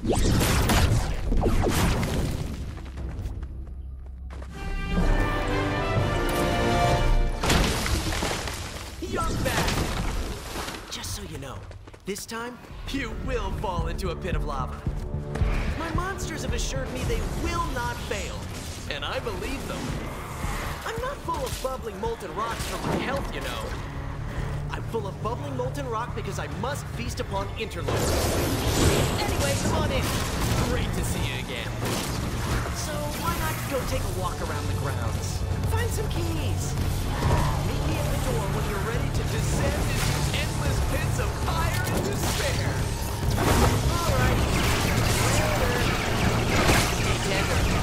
Just so you know, this time, you will fall into a pit of lava. My monsters have assured me they will not fail, and I believe them. I'm not full of bubbling molten rocks for my health, you know. I'm full of bubbling molten rock because I must feast upon interlopers. Anyway, come on in. Great to see you again. So why not go take a walk around the grounds? Find some keys. Meet me at the door when you're ready to descend into endless pits of fire and despair. All right. Later. Stay tender.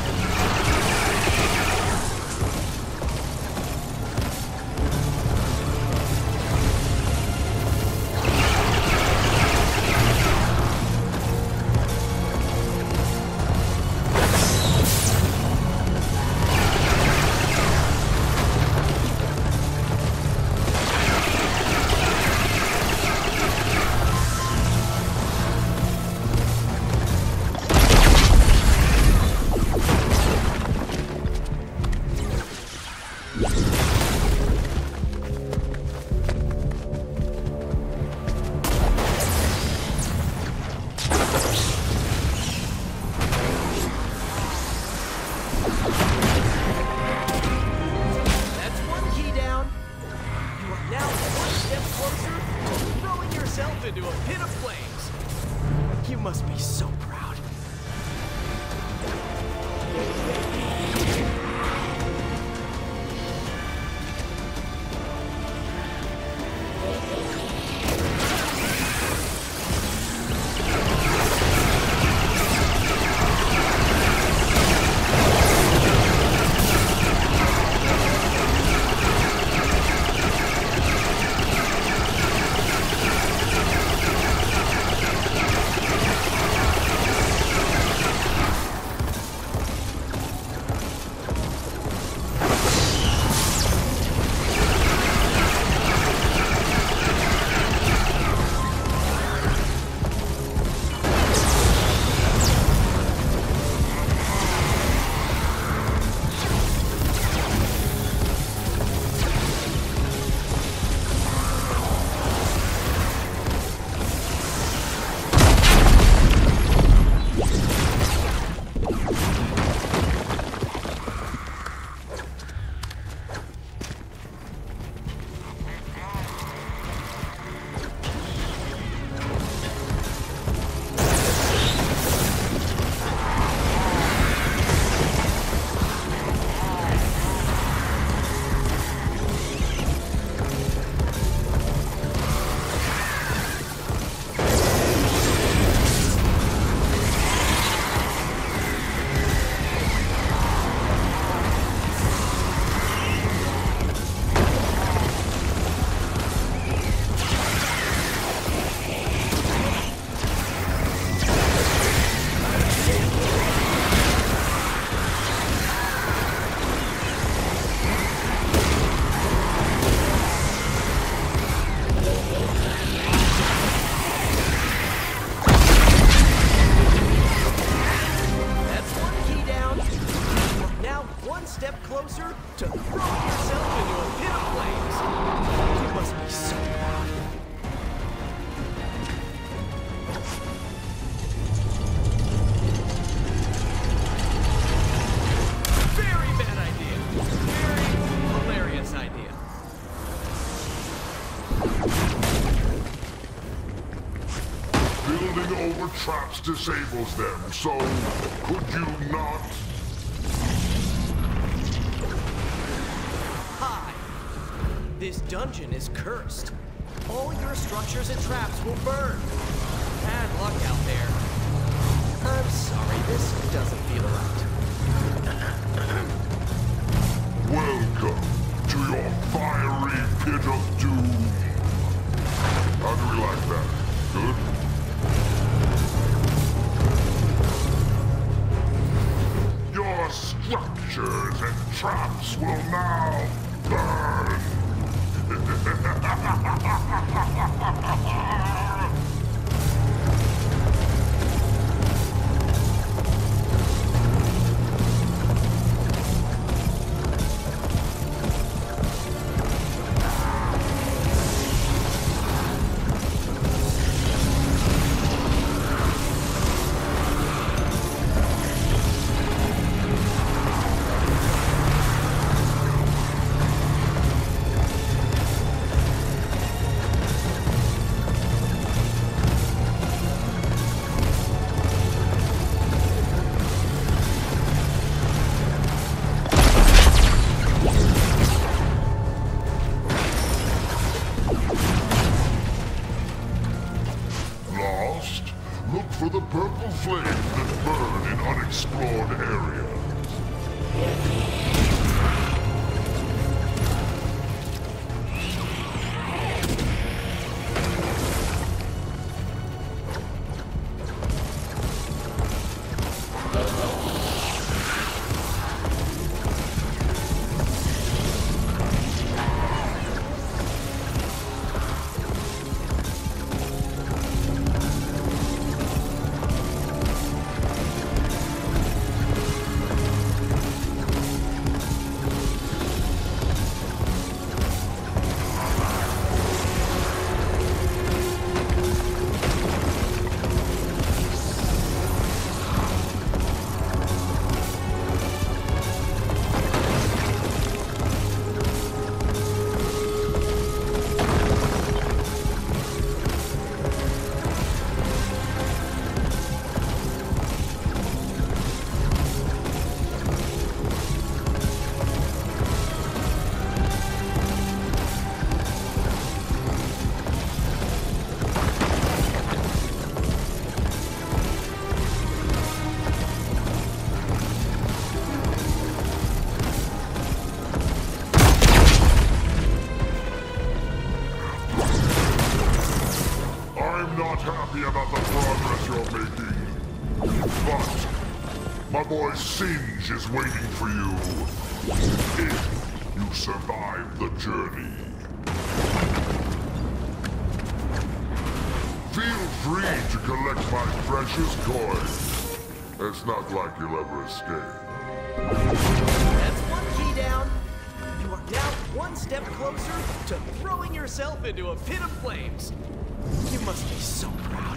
Into a pit of flames. You must be so proud. Traps disables them, so could you not? Hi! This dungeon is cursed. All your structures and traps will burn. Bad luck out there. I'm sorry, this doesn't feel right. Welcome to your fiery pit of doom. How do we like that? Good? Your structures and traps will now burn! flames that burn in unexplored areas. Singe is waiting for you if you survive the journey. Feel free to collect my precious coins. It's not like you'll ever escape. That's one key down. You are now one step closer to throwing yourself into a pit of flames. You must be so proud.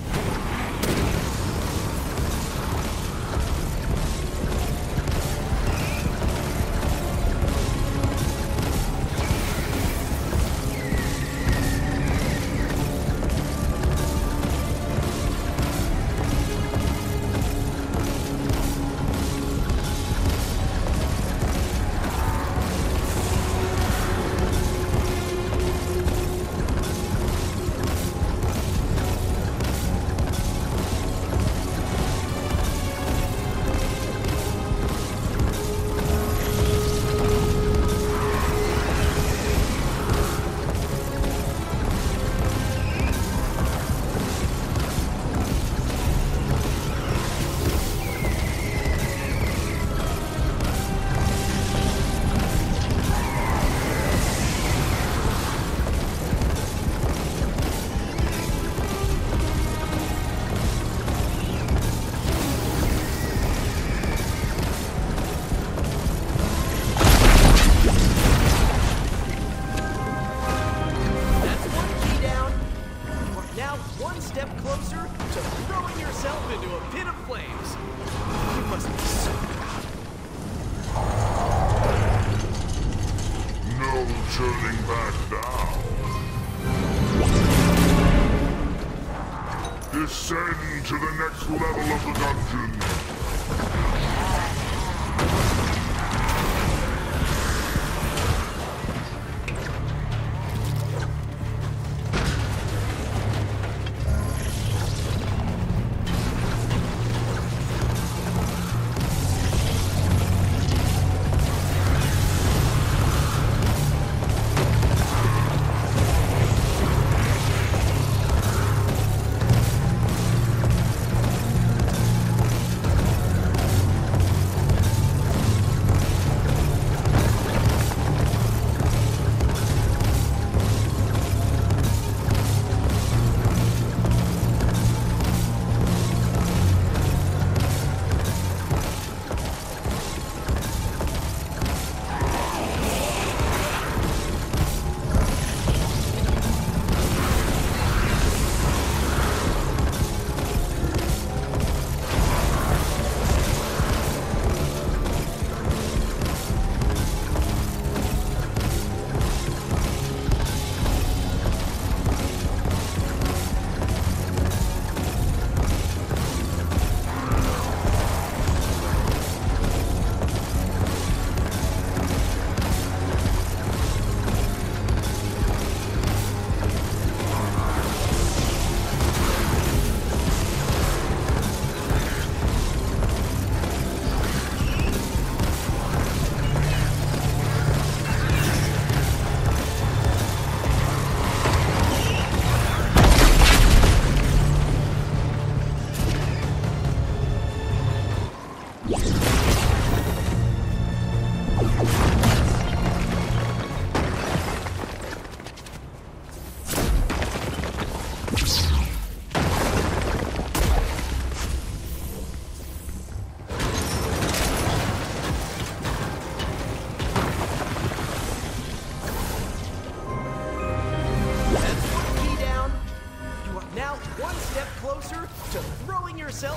Descend to the next level of the dungeon.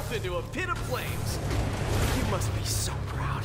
yourself into a pit of flames. You must be so proud.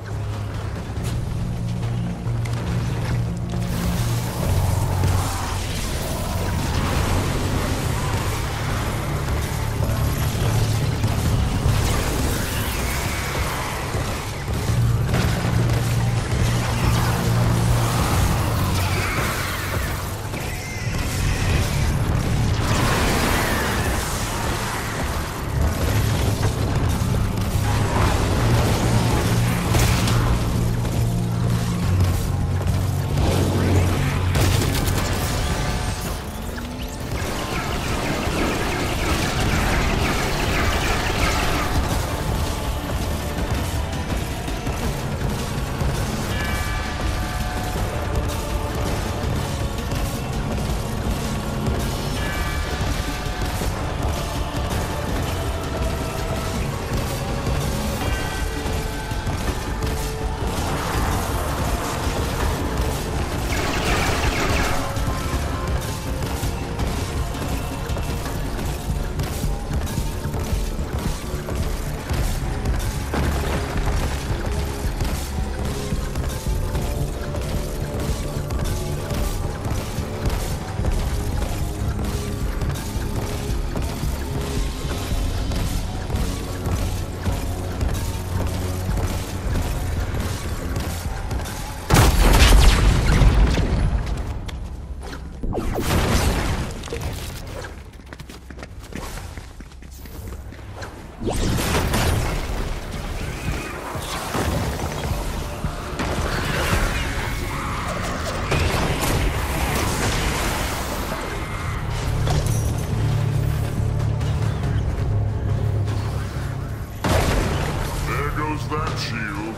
That shield.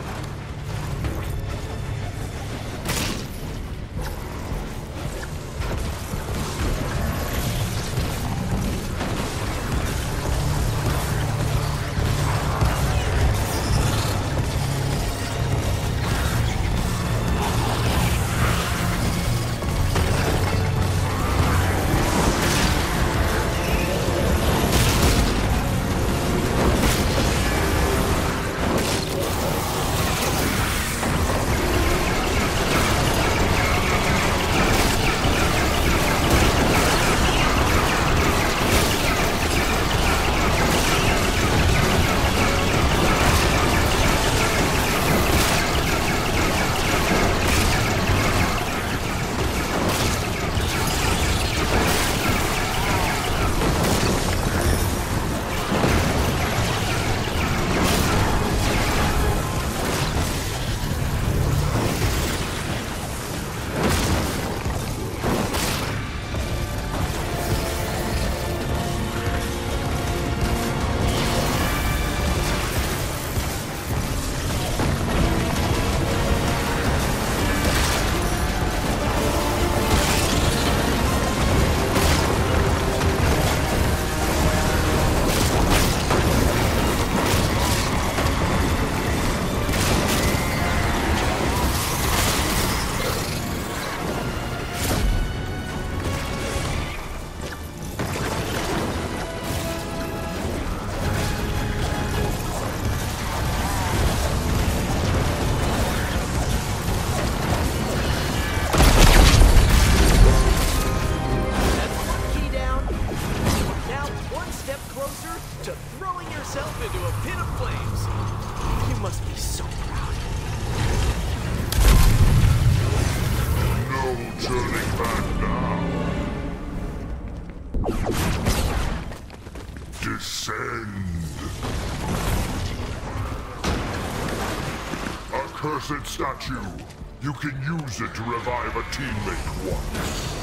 Cursed statue. You can use it to revive a teammate once.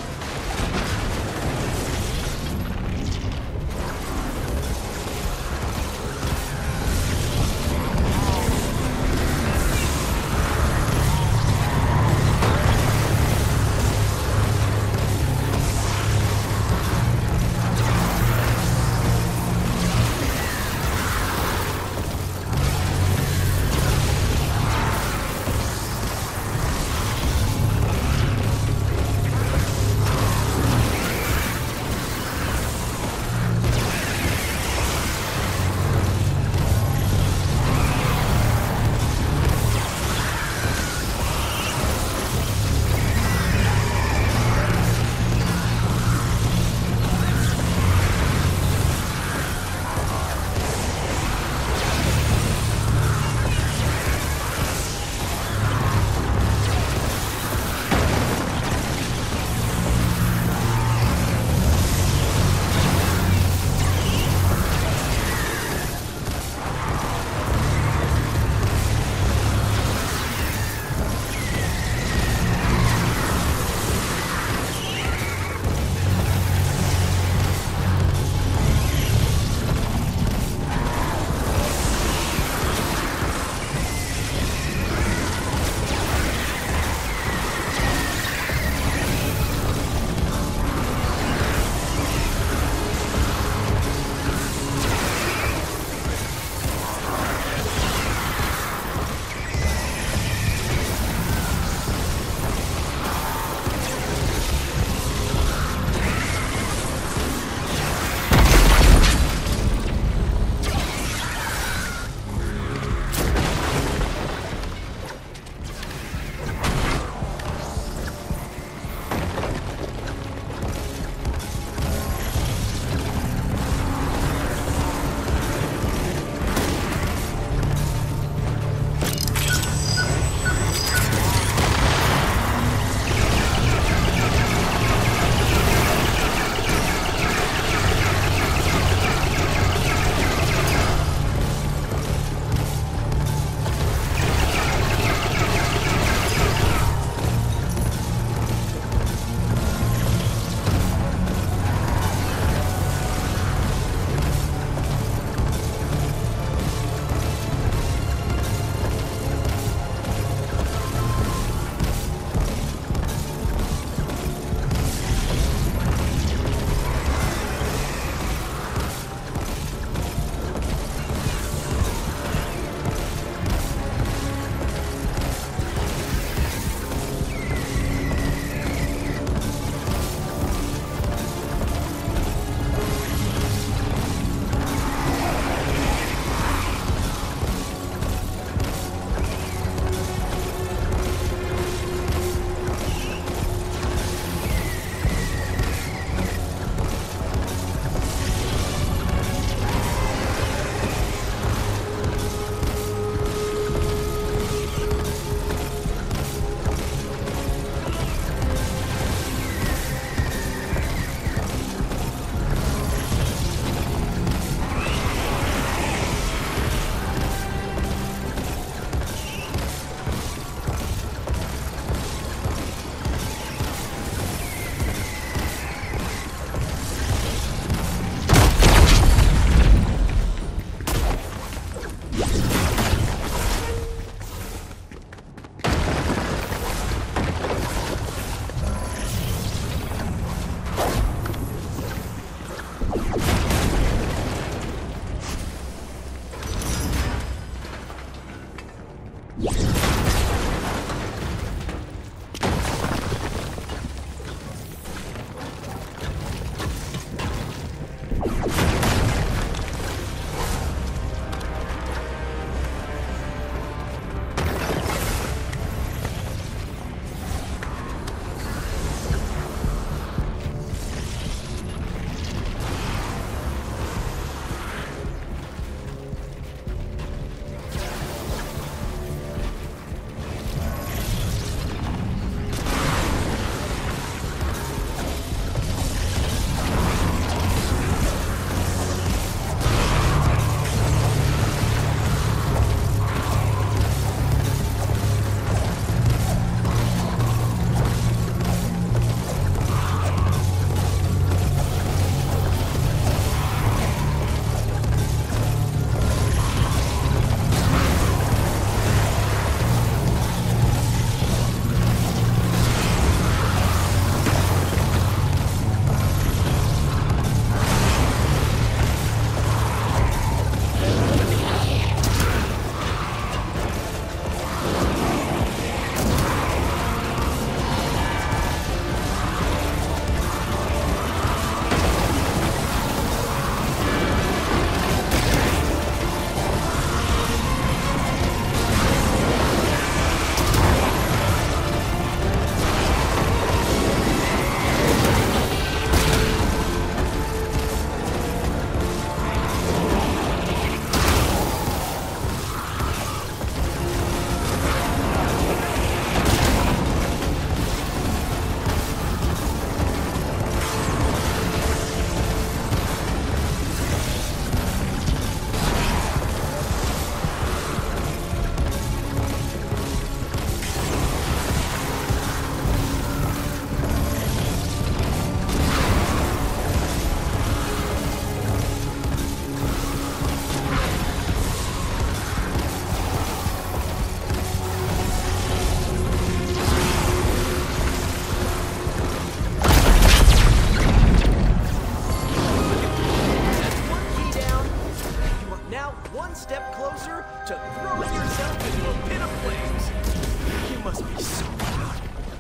one step closer to throwing yourself into a pit of flames. You must be so proud.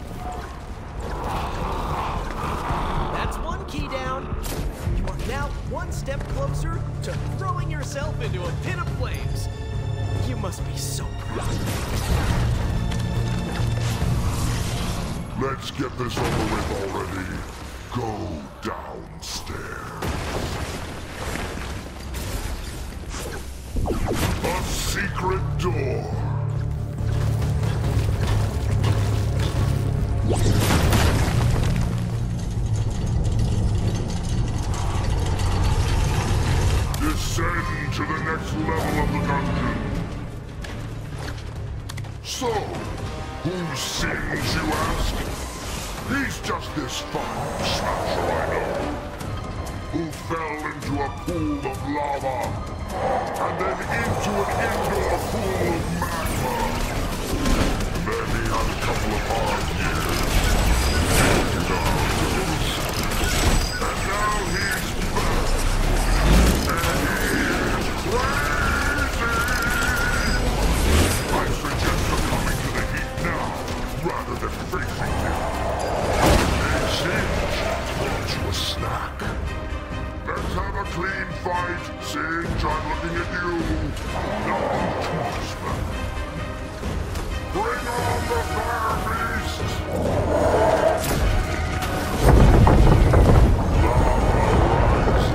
That's one key down. You are now one step closer to throwing yourself into a pit of flames. You must be so proud. Let's get this over with already. Go downstairs. A secret door. Descend to the next level of the dungeon. So, who sings, you ask? He's just this fine smasher I know, who fell into a pool of lava, and then into an indoor pool of magma. Then he had a couple of hard years. And now he's back. And he's crazy! I suggest you're coming to the heat now, rather than facing him. Singe, want you a snack? Let's have a clean fight. Singe, I'm looking at you. Not much marksman. Bring on the fire beasts! Lava rises.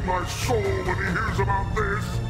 my soul when he hears about this.